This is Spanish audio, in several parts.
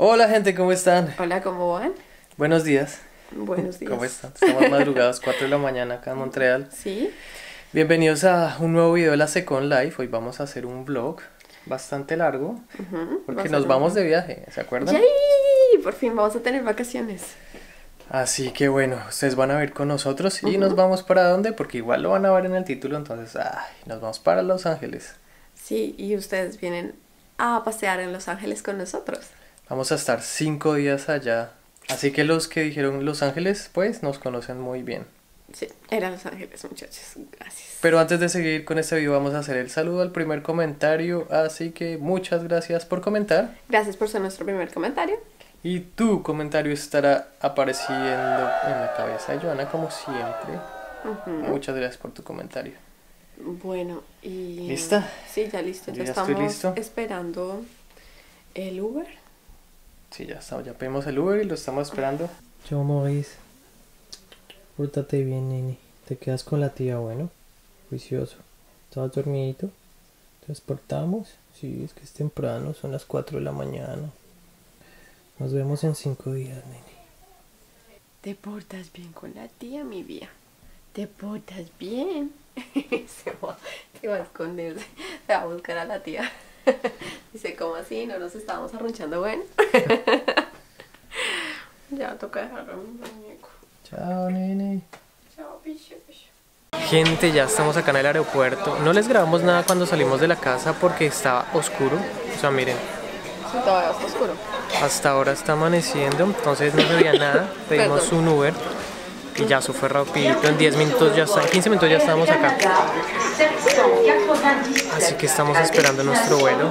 Hola gente, ¿cómo están? Hola, ¿cómo van? Buenos días. Buenos días. ¿Cómo están? Estamos madrugados, 4 de la mañana acá en Montreal. Sí. Bienvenidos a un nuevo video de la Second Life. Hoy vamos a hacer un vlog bastante largo porque nos vamos de viaje, ¿se acuerdan? ¡Yay! Por fin vamos a tener vacaciones. Así que bueno, ustedes van a ver con nosotros y nos vamos para dónde, porque igual lo van a ver en el título, entonces nos vamos para Los Ángeles. Sí, y ustedes vienen a pasear en Los Ángeles con nosotros. Vamos a estar 5 días allá, así que los que dijeron Los Ángeles, pues nos conocen muy bien. Sí, era Los Ángeles, muchachos. Gracias. Pero antes de seguir con este video vamos a hacer el saludo al primer comentario, así que muchas gracias por comentar. Gracias por ser nuestro primer comentario. Y tu comentario estará apareciendo en la cabeza de Joana como siempre. Muchas gracias por tu comentario. Bueno, y... ¿Lista? Sí, ya listo. Yo Ya ya estamos estoy listo. esperando el Uber. Sí, ya pedimos el Uber y lo estamos esperando. Yo, Maurice, pórtate bien, nene. Te quedas con la tía, bueno. Juicioso. ¿Estabas dormidito? ¿Te despertamos? Sí, es que es temprano, son las 4 de la mañana. Nos vemos en 5 días, nene. ¿Te portas bien con la tía, mi vida? ¿Te portas bien? Se va a esconderse. Se va a buscar a la tía. Dice, ¿cómo así? ¿No nos estábamos arrunchando? Bueno. Ya toca dejarlo a mi muñeco. Chao, nene. Chao, picho. Gente, ya estamos acá en el aeropuerto. No les grabamos nada cuando salimos de la casa porque estaba oscuro. O sea, miren, Sí, todavía está oscuro. hasta ahora está amaneciendo, entonces no se veía nada. Pedimos Perdón. un Uber y ya eso fue rapidito. En 10 minutos ya está, en 15 minutos ya estábamos acá. Así que estamos esperando nuestro vuelo.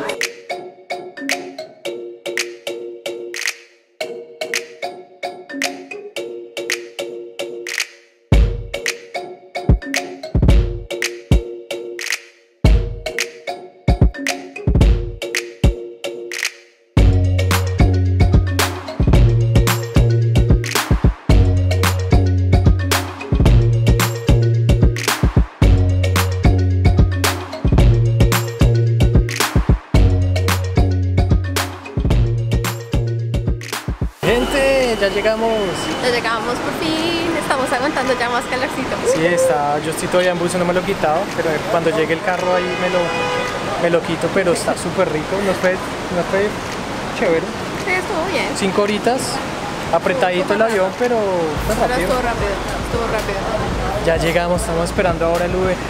Gente, ya llegamos. Ya llegamos por fin. Estamos aguantando ya más calorcito. Sí, está, yo estoy todavía en bus, no me lo he quitado, pero cuando llegue el carro ahí me lo quito, pero está súper rico, nos fue chévere. Sí, estuvo bien. 5 horitas, apretadito el avión, pero fue Pero rápido. estuvo rápido. Ya llegamos, estamos esperando ahora el Uber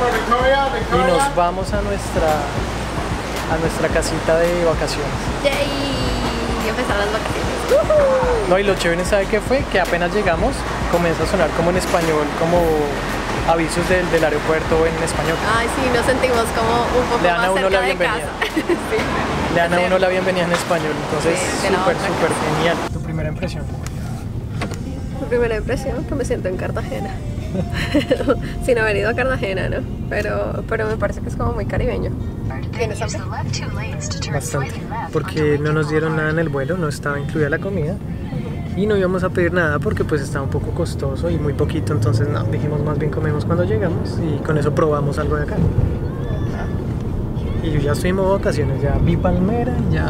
y nos vamos a nuestra casita de vacaciones. Yay. Y empezaron las vacaciones. No, y lo chévere, ¿sabe qué fue? Que apenas llegamos comienza a sonar como en español, como avisos del aeropuerto en español. Ay, sí, nos sentimos como un poco Le dan a más uno cerca la de bienvenida. casa. Sí. Le dan a uno la bienvenida en español, entonces Sí, de la súper, otra súper casa. genial. ¿Tu primera impresión? Mi primera impresión, que me siento en Cartagena. Sin haber ido a Cartagena, ¿no? Pero me parece que es como muy caribeño. ¿Tienes hambre? Bastante, porque no nos dieron nada en el vuelo, no estaba incluida la comida y no íbamos a pedir nada porque pues estaba un poco costoso y muy poquito, entonces no, dijimos más bien comemos cuando llegamos y con eso probamos algo de acá. Y yo ya estoy en modo vacaciones, ya vi palmera, ya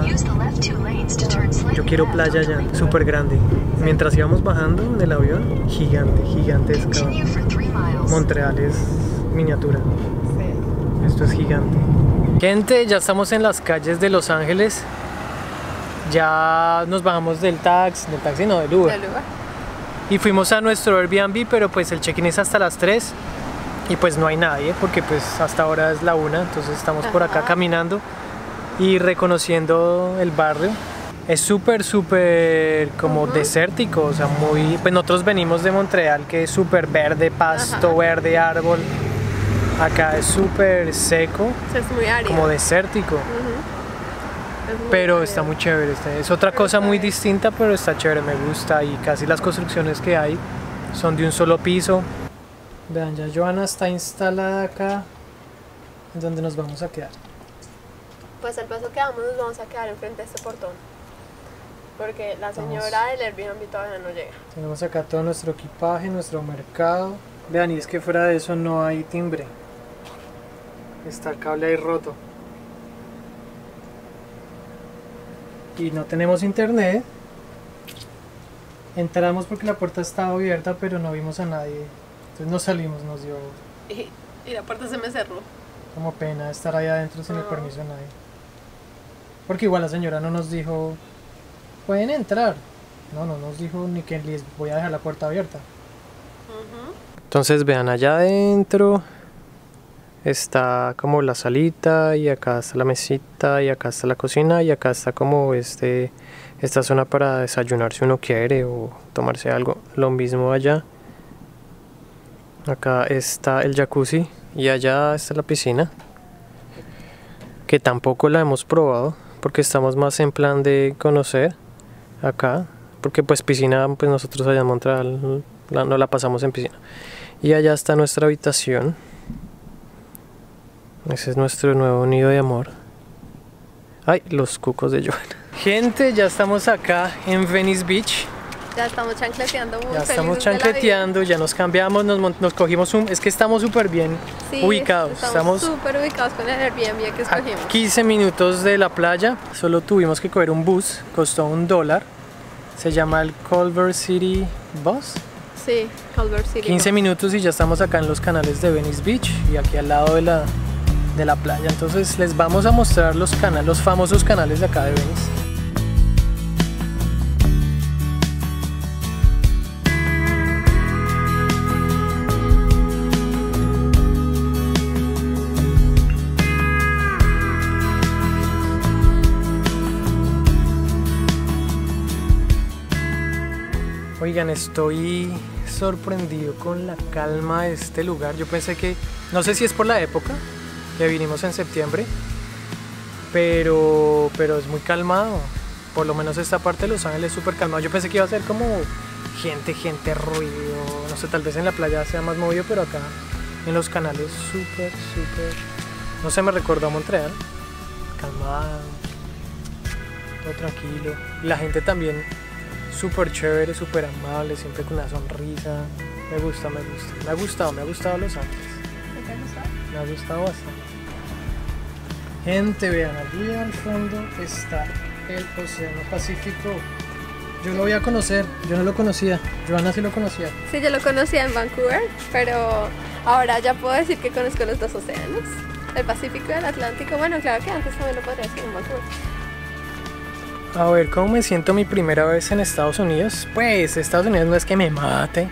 yo quiero playa ya, súper grande. Mientras íbamos bajando en el avión, gigantesca. Montreal es miniatura. Esto es gigante. Gente, ya estamos en las calles de Los Ángeles. Ya nos bajamos del Uber. ¿Del lugar? Y fuimos a nuestro Airbnb, pero pues el check-in es hasta las 3 y pues no hay nadie porque pues hasta ahora es la 1, entonces estamos por acá caminando y reconociendo el barrio. Es súper como desértico, o sea, muy... Pues nosotros venimos de Montreal, que es súper verde, pasto verde, árbol. Acá es súper seco, O sea, es muy árido. como desértico, Es muy pero árido. está muy chévere. Es otra cosa muy distinta, pero está chévere, me gusta. Y casi las construcciones que hay son de un solo piso. Vean, ya Joana está instalada acá, en donde nos vamos a quedar. Pues al paso que vamos nos vamos a quedar enfrente de este portón. Porque la señora del Airbnb todavía no llega. Tenemos acá todo nuestro equipaje, nuestro mercado. Vean, y es que fuera de eso no hay timbre. Está el cable ahí roto. y no tenemos internet. Entramos porque la puerta estaba abierta, pero no vimos a nadie. Entonces nos salimos, nos dio Y la puerta se me cerró. como pena estar ahí adentro sin el permiso de nadie. Porque igual la señora no nos dijo, pueden entrar. No nos dijo ni que les voy a dejar la puerta abierta. Entonces vean, allá adentro está como la salita y acá está la mesita y acá está la cocina y acá está como esta zona para desayunar si uno quiere o tomarse algo. Lo mismo allá. Acá está el jacuzzi y allá está la piscina, que tampoco la hemos probado porque estamos más en plan de conocer acá, porque pues piscina, pues nosotros allá en Montreal no la pasamos en piscina. Y allá está nuestra habitación. Ese es nuestro nuevo nido de amor. Ay, los cucos de Joan. Gente, ya estamos acá en Venice Beach. Ya estamos chancleteando muy Ya estamos felices de la chancleteando, ya nos cambiamos, nos cogimos un... Es que estamos súper bien vida. Sí, ubicados. Estamos súper ubicados con el Airbnb que a escogimos. 15 minutos de la playa. Solo tuvimos que coger un bus, costó $1. Se llama el Culver City Bus. Sí, Culver City. 15 minutos y ya estamos acá en los canales de Venice Beach y aquí al lado de la playa. Entonces les vamos a mostrar los famosos canales de acá de Venice. Oigan, estoy sorprendido con la calma de este lugar. Yo pensé que, no sé si es por la época, que vinimos en septiembre, pero es muy calmado. Por lo menos esta parte de Los Ángeles es súper calmado. Yo pensé que iba a ser como gente, ruido, no sé, tal vez en la playa sea más movido, pero acá en los canales súper, no sé, me recordó a Montreal. Calmado, todo tranquilo. Y la gente también súper chévere, súper amable, siempre con una sonrisa. Me gusta. Me ha gustado Los Ángeles. ¿Te ha gustado? Me ha gustado bastante. Gente, vean, allí al fondo está el Océano Pacífico. Yo lo voy a conocer, yo no lo conocía. Joana sí lo conocía. Sí, yo lo conocía en Vancouver, pero ahora ya puedo decir que conozco los dos océanos, el Pacífico y el Atlántico. Bueno, claro que antes también lo podría decir en Vancouver. A ver, ¿cómo me siento mi primera vez en Estados Unidos? Pues Estados Unidos no es que me mate.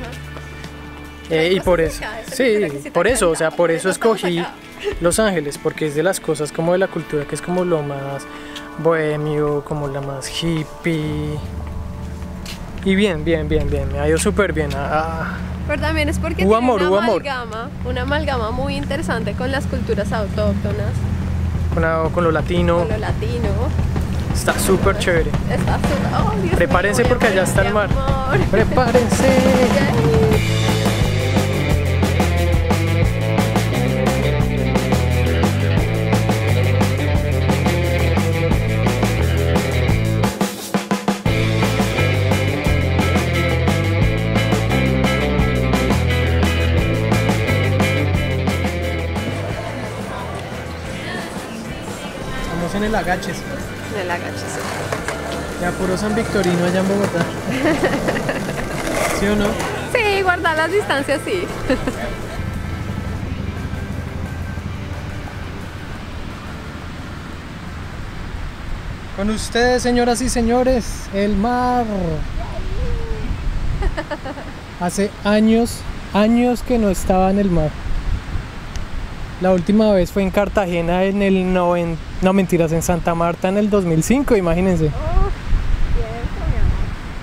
Y por eso, sí, por eso, o sea, por eso escogí Los Ángeles, porque es de las cosas como de la cultura que es como lo más bohemio, como la más hippie. Y bien, me ha ido súper bien. Pero también es porque Hubo tiene amor, una amalgama muy interesante con las culturas autóctonas. Con lo latino. Con lo latino. Está súper chévere. Está súper... Oh, Dios Prepárense mío, porque allá está el mar. amor. Prepárense. Estamos en el Agaches. En el Agaches. Ya puro San Victorino allá en Bogotá. ¿Sí o no? Sí, guardar las distancias, sí. Con ustedes, señoras y señores, el mar. Hace años que no estaba en el mar. La última vez fue en Cartagena en el no mentiras, en Santa Marta en el 2005, imagínense. Oh, cierto, mi amor.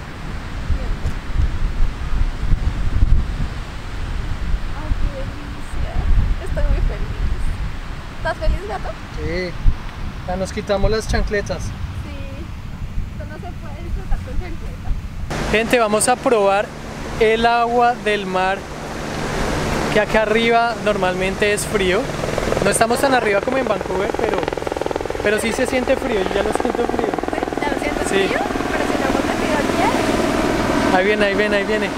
Ay, qué delicia. Estoy muy feliz. ¿Estás feliz, gato? Sí. Ya nos quitamos las chancletas. Sí. Esto no se puede disfrutar con chancleta. Gente, vamos a probar el agua del mar, que acá arriba normalmente es frío. No estamos tan arriba como en Vancouver, pero sí se siente frío, yo ya lo siento frío. ¿Sí? ¿Ya lo sientes Sí. frío? Pero si no hemos metido el pie. Ahí viene. Ahí viene.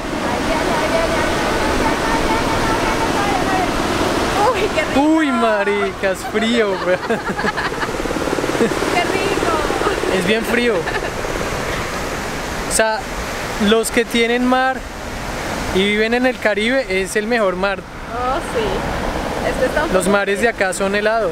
Uy, qué rico. Uy, marica, es frío, güey. Qué rico. Es bien frío. O sea, los que tienen mar y viven en el Caribe es el mejor mar. Oh, sí. Este está un Los poco mares de acá son helados.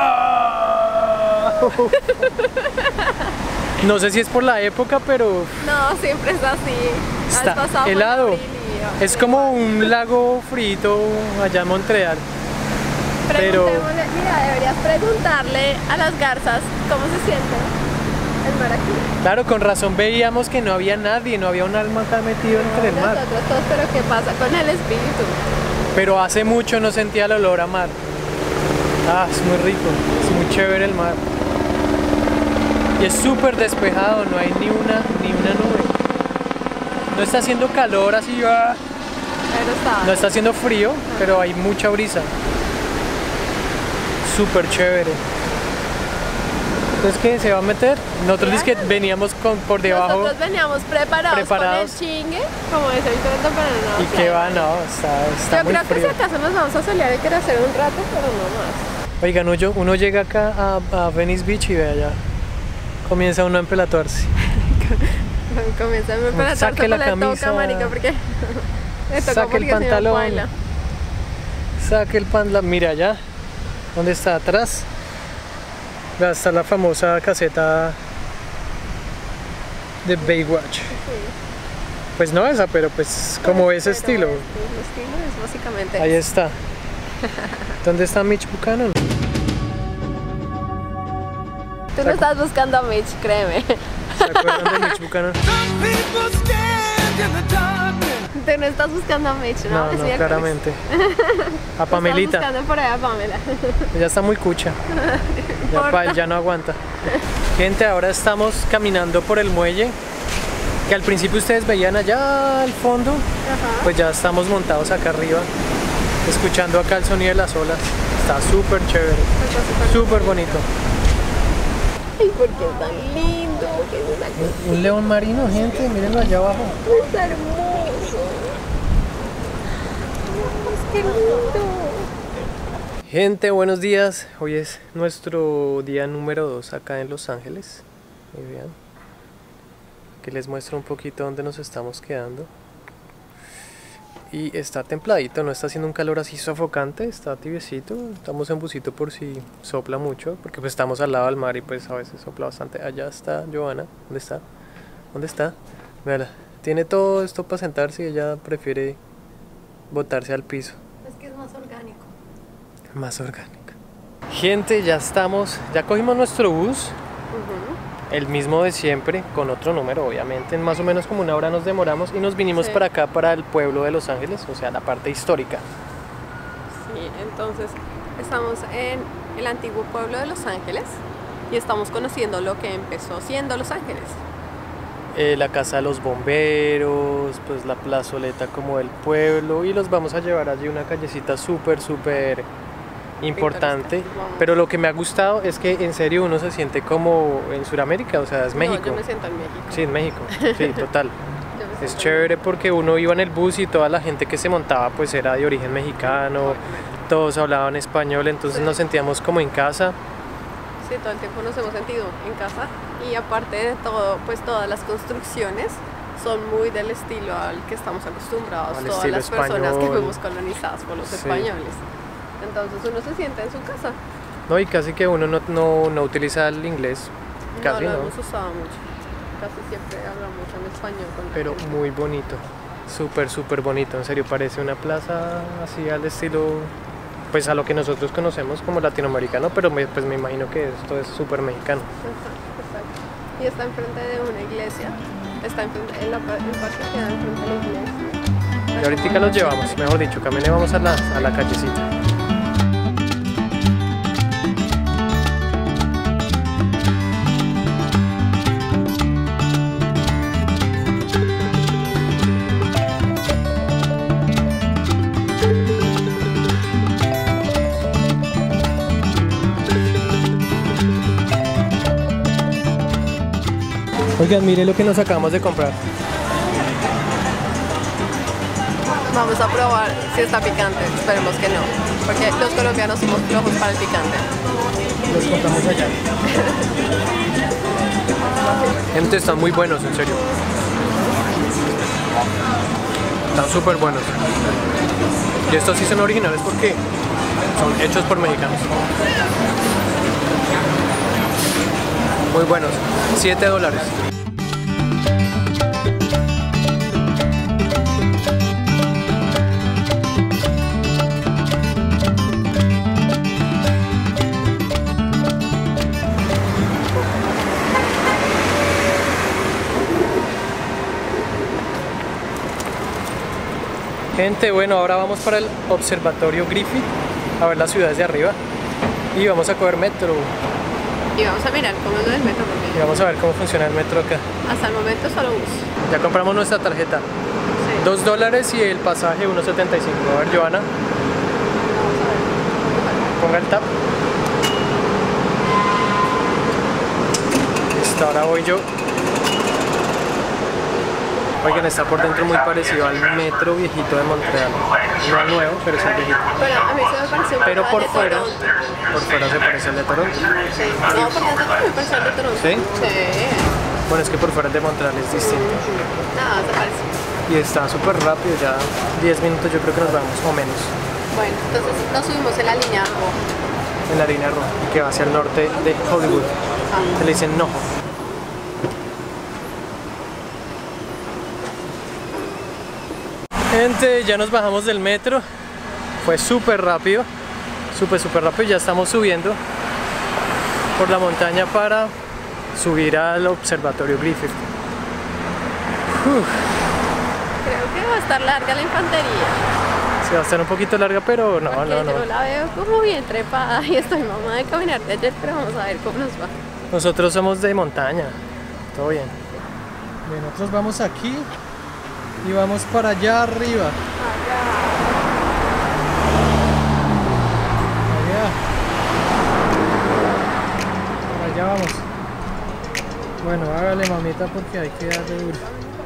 No sé si es por la época, pero No, siempre es así. está Has pasado por helado. abril y- Es como un lago frito allá en Montreal. pero- Preguntémosle, mira, deberías preguntarle a las garzas cómo se siente el mar aquí. Claro, con razón veíamos que no había nadie, no había un alma acá metido entre el mar. Nosotros todos, pero ¿qué pasa con el espíritu? Pero hace mucho no sentía el olor a mar. Ah, es muy rico, es muy chévere el mar. Y es súper despejado, no hay ni una nube. No está haciendo calor así, Pero no está haciendo frío, pero hay mucha brisa. Súper chévere. Entonces, ¿qué? ¿Se va a meter? Nosotros es que veníamos por debajo. Nosotros veníamos preparados con el chingue, como dice el cuento, pero no. Y que va, no, está Yo muy creo que frío. si acaso nos vamos a solear y quiero hacer un rato, pero no más. Oigan, uno llega acá a Venice Beach y ve allá. Comienza uno a empelatuarse. Comienza a empezar Saque la le toca, camisa. marica, porque le toca Saque el porque si no pantalón. baila. Saque el pantalón. Mira allá. ¿Dónde está? Atrás. Vea, está la famosa caseta de Baywatch. Sí. Pues no esa, pero pues como ese Pero estilo. El estilo es básicamente Ahí está. ¿Dónde está Mitch Buchanan? Tú no estás buscando a Mitch, créeme. ¿Se acuerdan de Mitch Buchanan? Tú no estás buscando a Mitch, ¿no? No, Es no, miércoles. claramente. A Pamelita. Estás buscando por ahí a Pamela. Ya está muy cucha. Ya, Importa. ya no aguanta. Gente, ahora estamos caminando por el muelle. Que al principio ustedes veían allá al fondo. Ajá. Pues ya estamos montados acá arriba. Escuchando acá el sonido de las olas. Está súper chévere. Está Súper bonito. Ay, ¿por qué es tan lindo? ¿Qué es esa cosa? Un león marino, gente. Mírenlo allá abajo. Es hermoso. Dios, qué lindo. Gente, buenos días. Hoy es nuestro día número 2 acá en Los Ángeles. Ahí vean. Que les muestro un poquito dónde nos estamos quedando. Y está templadito, no está haciendo un calor así sofocante, está tibiecito. Estamos en busito por si sopla mucho, porque pues estamos al lado del mar y pues a veces sopla bastante. Allá está Johanna. ¿Dónde está? ¿Dónde está? Véala. Tiene todo esto para sentarse y ella prefiere botarse al piso. Es que es más orgánico. Más orgánica. Gente, ya cogimos nuestro bus, el mismo de siempre, con otro número obviamente. En más o menos como una hora nos demoramos y nos vinimos Sí. para acá, para el pueblo de Los Ángeles, o sea, la parte histórica. Sí, entonces estamos en el antiguo pueblo de Los Ángeles y estamos conociendo lo que empezó siendo Los Ángeles. La casa de los bomberos, pues la plazoleta como del pueblo, y los vamos a llevar allí una callecita súper importante. Vamos. Pero lo que me ha gustado es que en serio uno se siente como en Sudamérica, o sea, es México. No, yo me siento en México. Sí, en México, sí, total. Yo me Es siento chévere porque uno iba en el bus y toda la gente que se montaba pues era de origen mexicano, todos hablaban español, entonces Sí. nos sentíamos como en casa. Sí, todo el tiempo nos hemos sentido en casa y aparte de todo, pues todas las construcciones son muy del estilo al que estamos acostumbrados, Al todas estilo las personas que español. fuimos colonizadas por los Sí. españoles. Entonces uno se siente en su casa. No, y casi que uno no utiliza el inglés, casi no no, lo hemos usado mucho. Casi siempre hablamos en español con la pero gente. muy bonito, súper bonito, en serio, parece una plaza así al estilo, pues a lo que nosotros conocemos como latinoamericano, pero pues me imagino que esto es súper mexicano. Exacto. Y está enfrente de una iglesia. Está enfrente, el parque queda enfrente de la iglesia. Y ahorita los llevamos, mejor dicho, caminemos a la callecita. Oigan, mire lo que nos acabamos de comprar. Vamos a probar si está picante. Esperemos que no. Porque los colombianos somos flojos para el picante. Los compramos allá. Gente, están muy buenos, en serio. Están súper buenos. Y estos sí son originales porque son hechos por mexicanos. Muy buenos. $7. Gente, bueno, ahora vamos para el Observatorio Griffith a ver las ciudades de arriba y vamos a coger metro Y vamos a mirar cómo es el metro y porque vamos a ver cómo funciona el metro acá. hasta el momento solo bus. Ya compramos nuestra tarjeta, Sí. $2 y el pasaje $1.75. A ver, Joana, Vamos a ver. ponga el tap. Listo, ahora voy yo. Oigan, está por dentro muy parecido al metro viejito de Montreal. No al nuevo, pero es el viejito. Pero a mí se me pareció un Pero poco por al de fuera Toronto. se parece al de Toronto. Sí. No, por dentro también me pareció al de Toronto. ¿Sí? Sí. Bueno, es que por fuera el de Montreal es distinto. No, se parece. Y está súper rápido, ya 10 minutos yo creo que nos vamos o menos Bueno, entonces nos subimos en la línea roja. en la línea roja que va hacia el norte de Hollywood. Se le dicen Noho. Gente, ya nos bajamos del metro. Fue súper rápido. Súper rápido. Ya estamos subiendo por la montaña para subir al Observatorio Griffith. Creo que va a estar larga la infantería. Se va a estar un poquito larga, pero no, Porque no. yo la veo como bien trepada y estoy mamá de caminar de ayer, pero vamos a ver cómo nos va. Nosotros somos de montaña. Todo bien. Bien, nosotros vamos aquí y vamos para allá arriba. Allá. Para allá vamos. Bueno, hágale, mamita, porque hay que darle duro.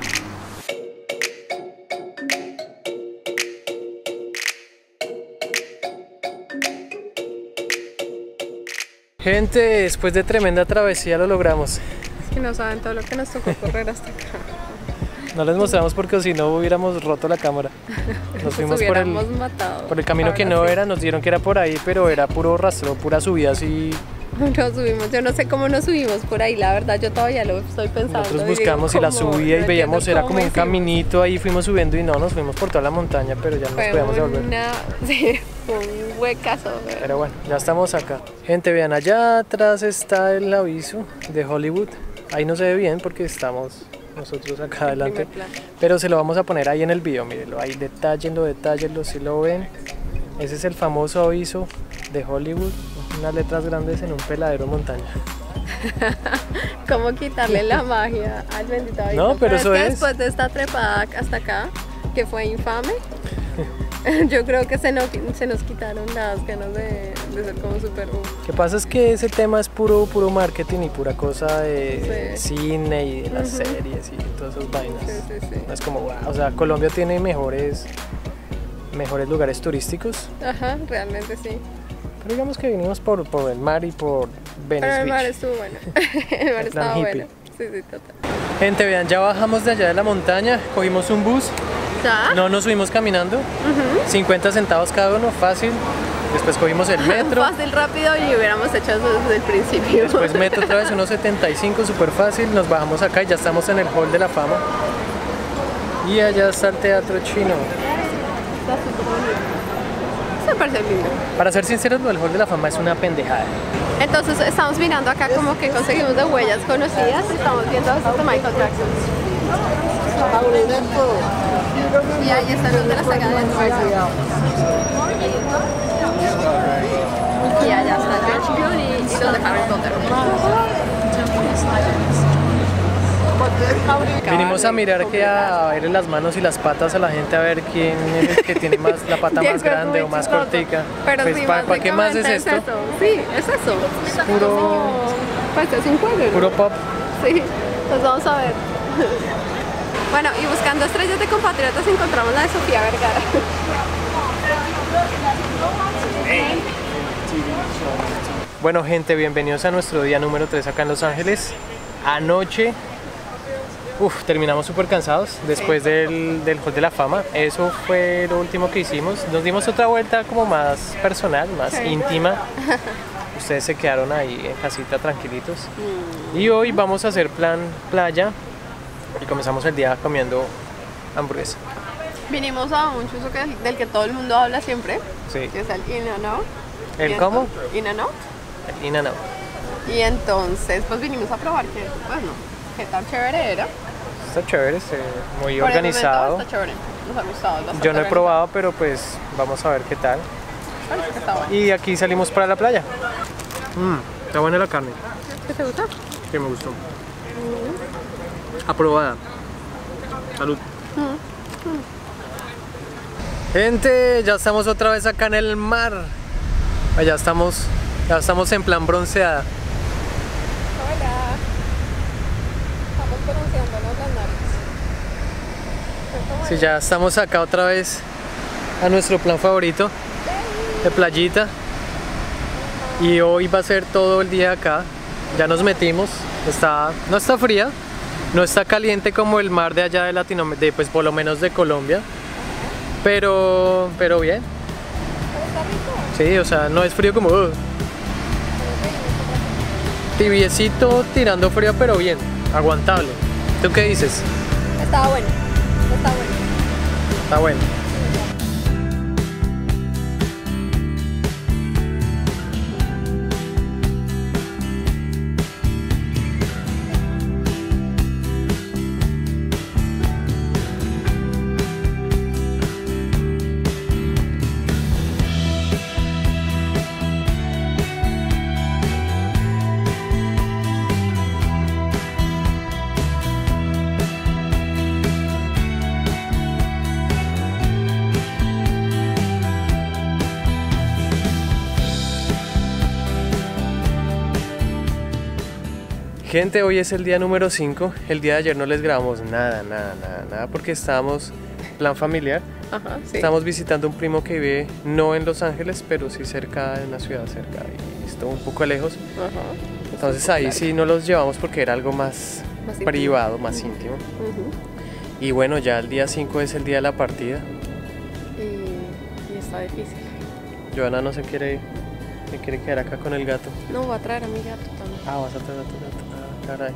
Gente, después de tremenda travesía lo logramos. Es que no saben todo lo que nos tocó correr hasta acá. No les mostramos porque si no hubiéramos roto la cámara. Nos fuimos por el camino que no era, nos dieron que era por ahí, pero era puro rastro, pura subida así. Nos subimos, yo no sé cómo nos subimos por ahí, la verdad yo todavía lo estoy pensando. Nosotros buscamos y la subida y veíamos, era como un caminito ahí, fuimos subiendo y no, nos fuimos por toda la montaña, pero ya no nos podíamos devolver. Sí, fue un huecazo. Pero bueno, ya estamos acá. Gente, vean, allá atrás está el aviso de Hollywood. Ahí no se ve bien porque estamos nosotros acá adelante, pero se lo vamos a poner ahí en el video, mírenlo, ahí detállenlo, si lo ven. Ese es el famoso aviso de Hollywood, unas letras grandes en un peladero montaña. ¿Cómo quitarle la magia al bendito aviso? No, pero eso es. Después de esta trepada hasta acá, que fue infame, yo creo que se nos quitaron las ganas de ser como super. Lo que pasa es que ese tema es puro marketing y pura cosa de cine y de las series y todas esas vainas. Sí. No es como, wow, o sea, Colombia tiene mejores lugares turísticos. Ajá, realmente sí. Pero digamos que vinimos por el mar y por Venice Pero el mar Beach. estuvo bueno. El mar estaba bueno. Sí, total. Gente, vean, ya bajamos de allá de la montaña, cogimos un bus. ¿Ya? No nos subimos caminando. 50 centavos cada uno, fácil. Después cogimos el metro. Fácil, rápido y hubiéramos hecho eso desde el principio. Después metro otra vez, 1.75, súper fácil. Nos bajamos acá y ya estamos en el Hall de la Fama. Y allá está el Teatro Chino. Está súper bonito. Eso me parece lindo. Para ser sinceros, lo del Hall de la Fama es una pendejada. Entonces estamos mirando acá como que conseguimos de huellas conocidas y estamos viendo estos de Michael Jackson. Y ahí están los de la saga de Tarzán. Y allá está George Clooney y los de Harry Potter. Vinimos a mirar que a ver las manos y las patas a la gente a ver quién es el que tiene la pata más grande o más cortica. Pero pues, sí, ¿para qué más es esto? Sí, es eso. Es puro, Pues es un juego. puro pop. Sí, pues vamos a ver. Bueno, y buscando estrellas de compatriotas encontramos la de Sofía Vergara. Bueno, gente, bienvenidos a nuestro día número 3 acá en Los Ángeles. anoche terminamos súper cansados después del Hall de la Fama. Eso fue lo último que hicimos. Nos dimos otra vuelta como más personal, más íntima. Ustedes se quedaron ahí en casita tranquilitos. Y hoy vamos a hacer plan playa y comenzamos el día comiendo hamburguesa. Vinimos a un chuzo del que todo el mundo habla siempre, Sí. que es el In-N-Out. ¿El cómo? In-N-Out. El In-N-Out. Y entonces pues vinimos a probar que, bueno, qué tan chévere era. Está chévere, muy Por el organizado. momento está chévere, nos ha gustado. Yo bastante no he organizado. probado, pero pues vamos a ver qué tal. Parece que está bueno. Y aquí salimos para la playa. Está buena la carne. ¿Qué te gusta? Que me gustó. Aprobada. Salud. Gente, ya estamos otra vez acá en el mar. Ya estamos en plan bronceada. Hola. Estamos pronunciándonos las narices. Sí, ya estamos acá otra vez a nuestro plan favorito de playita. Y hoy va a ser todo el día acá. Ya nos metimos. No está fría, no está caliente como el mar de allá de Latinoamérica, pues por lo menos de Colombia. Pero bien. ¿Está rico? Sí, o sea, no es frío como tibiecito tirando frío, pero bien, aguantable. ¿Tú qué dices? Estaba bueno. Está bueno. Está bueno. Gente, hoy es el día número 5. El día de ayer no les grabamos nada porque estábamos plan familiar. Ajá, sí. Estamos visitando un primo que vive no en Los Ángeles, pero sí cerca de una ciudad cerca y estuvo un poco lejos. Ajá. Entonces ahí sí no los llevamos porque era algo más íntimo. privado, más íntimo. Y bueno, ya el día 5 es el día de la partida. Y está difícil. Joana no se quiere quedar acá con el gato. No, voy a traer a mi gato también. Ah, vas a traer a tu gato. Ah, caray.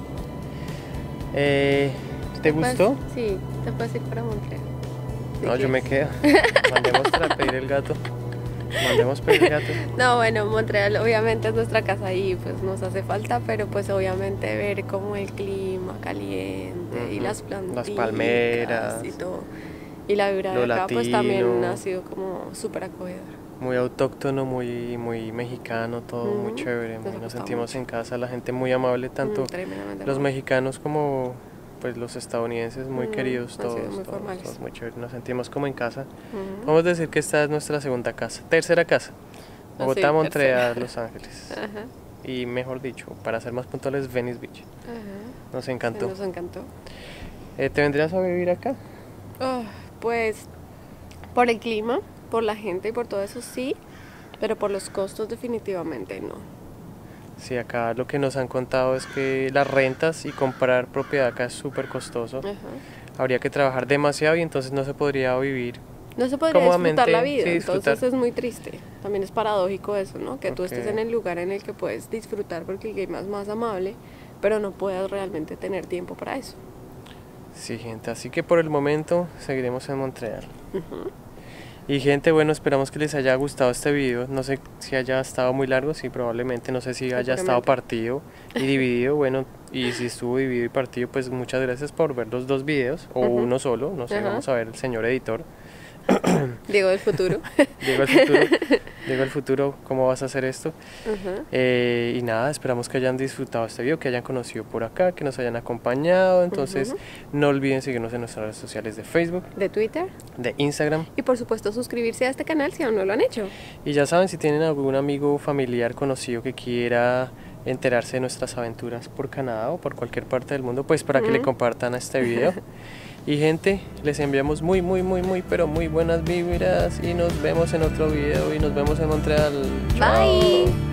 ¿Te gustó? Sí, te puedes ir para Montreal. No, yo me quedo. Mandemos para pedir el gato. Mandemos pedir el gato. No, bueno, Montreal obviamente es nuestra casa y pues nos hace falta, pero pues obviamente ver como el clima caliente y las plantas, las palmeras y todo. Y la vibra de lo acá pues latino. también ha sido como súper acogedor. Muy autóctono, muy mexicano, todo muy chévere. Nos sentimos en casa, la gente muy amable, tanto Tremendamente los amable. mexicanos como pues los estadounidenses, muy queridos, han sido todos, muy todos, formales. todos muy chévere. Nos sentimos como en casa. Podemos decir que esta es nuestra segunda casa, tercera casa. Bogotá, Sí, Montreal, tercera. Los Ángeles. Ajá, Y mejor dicho, para ser más puntuales, Venice Beach. ajá. Nos encantó. Nos encantó. ¿Te vendrías a vivir acá? Pues por el clima, por la gente y por todo eso sí, pero por los costos definitivamente no. Sí, acá lo que nos han contado es que las rentas y comprar propiedad acá es súper costoso. Ajá. Habría que trabajar demasiado y entonces no se podría vivir. No se podría Cómodamente, disfrutar la vida, sí, disfrutar. entonces es muy triste. También es paradójico eso, ¿no? Que tú Ok. estés en el lugar en el que puedes disfrutar porque el clima es más amable, pero no puedas realmente tener tiempo para eso. Sí, gente, así que por el momento seguiremos en Montreal. Y gente, bueno, esperamos que les haya gustado este video. No sé si haya estado muy largo, sí, probablemente. No sé si haya estado partido y dividido. Bueno, y si estuvo dividido y partido, pues muchas gracias por ver los dos videos, o uno solo. No sé, vamos a ver el señor editor. Diego del futuro. Diego el futuro, ¿cómo vas a hacer esto? Y nada, esperamos que hayan disfrutado este video, que hayan conocido por acá, que nos hayan acompañado. Entonces no olviden seguirnos en nuestras redes sociales de Facebook, De Twitter. de Instagram. Y por supuesto suscribirse a este canal si aún no lo han hecho. Y ya saben, si tienen algún amigo, familiar, conocido que quiera enterarse de nuestras aventuras por Canadá o por cualquier parte del mundo, pues para que le compartan este video. Y gente, les enviamos pero muy buenas vibras y nos vemos en otro video y nos vemos en Montreal. Chao. Bye.